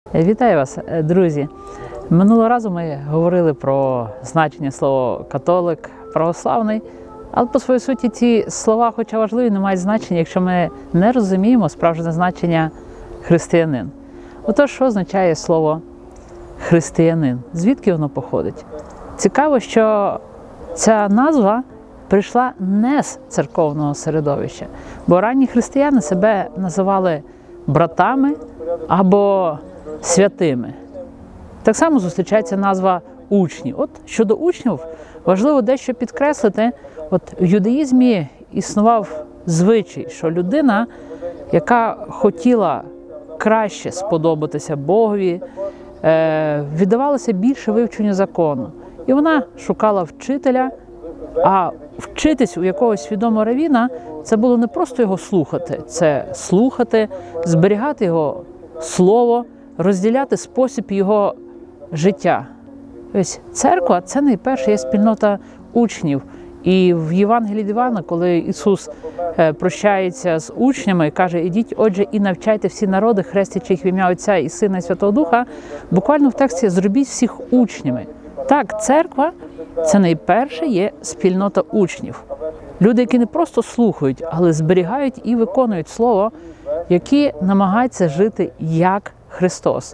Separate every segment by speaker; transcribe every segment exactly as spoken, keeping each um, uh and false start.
Speaker 1: Вітаю вас, друзі! Минулого разу ми говорили про значення слова «католик», «православний», але по своїй суті ці слова, хоча важливі, не мають значення, якщо ми не розуміємо справжнє значення «християнин». Отож, що означає слово «християнин»? Звідки воно походить? Цікаво, що ця назва прийшла не з церковного середовища, бо ранні християни себе називали братами або святими. Так само зустрічається назва учні. От щодо учнів важливо дещо підкреслити. От в юдаїзмі існував звичай, що людина, яка хотіла краще сподобатися Богові, віддавалася більше вивченню закону. І вона шукала вчителя, а вчитись у якогось відомого раввіна – це було не просто його слухати, це слухати, зберігати його слово, розділяти спосіб його життя. Ось церква – це найперше є спільнота учнів. І в Євангелії від Івана, коли Ісус прощається з учнями і каже: «Ідіть, отже, і навчайте всі народи, хрестячи їх в ім'я Отця і Сина і Святого Духа», буквально в тексті «зробіть всіх учнями». Так, церква – це найперше є спільнота учнів. Люди, які не просто слухають, але зберігають і виконують Слово, які намагаються жити як Христос.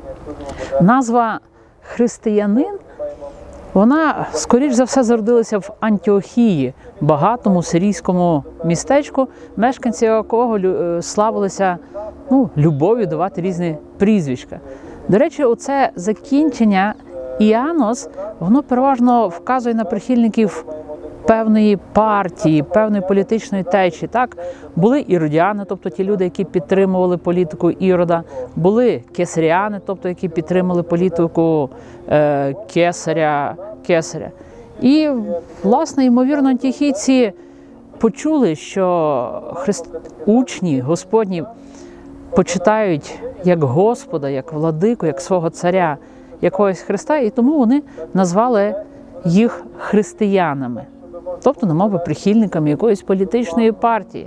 Speaker 1: Назва «християнин», вона, скоріш за все, зародилася в Антіохії, багатому сирійському містечку, мешканці якого славилися ну, любов'ю давати різні прізвища. До речі, оце закінчення «іанос», воно переважно вказує на прихильників певної партії, певної політичної течії. Так, були іродіани, тобто ті люди, які підтримували політику Ірода, були кесаріани, тобто які підтримували політику е, кесаря, кесаря. І, власне, ймовірно, антіохійці почули, що христ... учні Господні почитають як Господа, як владику, як свого царя, якогось Христа, і тому вони назвали їх християнами. Тобто, на мові, прихильниками якоїсь політичної партії.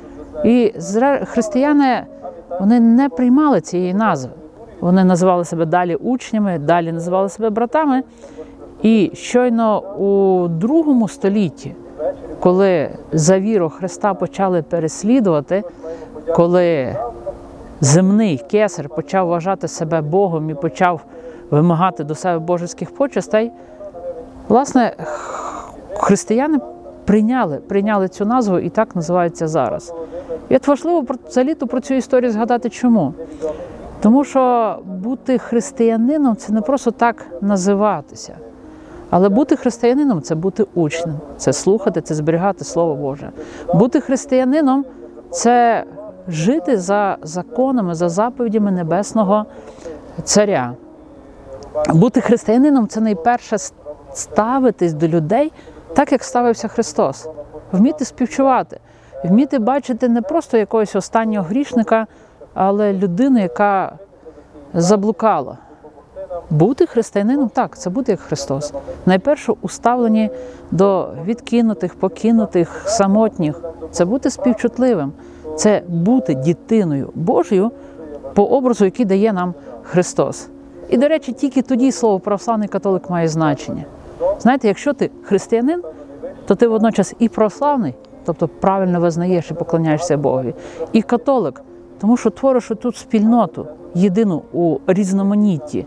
Speaker 1: І християни, вони не приймали цієї назви. Вони називали себе далі учнями, далі називали себе братами. І щойно у другому столітті, коли за віру Христа почали переслідувати, коли земний кесар почав вважати себе Богом і почав вимагати до себе божеських почестей, власне, християни прийняли, прийняли цю назву і так називаються зараз. І от важливо взагалі-то про цю історію згадати чому. Тому що бути християнином – це не просто так називатися. Але бути християнином – це бути учнем, це слухати, це зберігати Слово Боже. Бути християнином – це жити за законами, за заповідями Небесного Царя. Бути християнином – це найперше ставитись до людей так, як ставився Христос. Вміти співчувати, вміти бачити не просто якогось останнього грішника, але людину, яка заблукала. Бути християнином – так, це бути як Христос. Найперше уставлені до відкинутих, покинутих, самотніх. Це бути співчутливим. Це бути дитиною Божою по образу, який дає нам Христос. І, до речі, тільки тоді слово «православний католик» має значення. Знаєте, якщо ти християнин, то ти водночас і православний, тобто правильно визнаєш і поклоняєшся Богові, і католик, тому що твориш тут спільноту, єдину у різноманітті.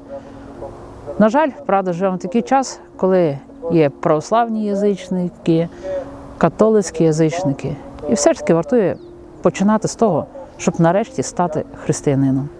Speaker 1: На жаль, правда, живемо в такий час, коли є православні язичники, католицькі язичники. І все ж таки вартує починати з того, щоб нарешті стати християнином.